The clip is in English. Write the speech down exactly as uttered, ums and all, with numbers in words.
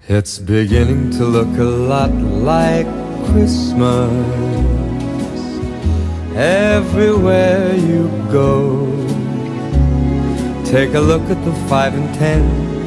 It's beginning to look a lot like Christmas everywhere you go. Take a look at the five and ten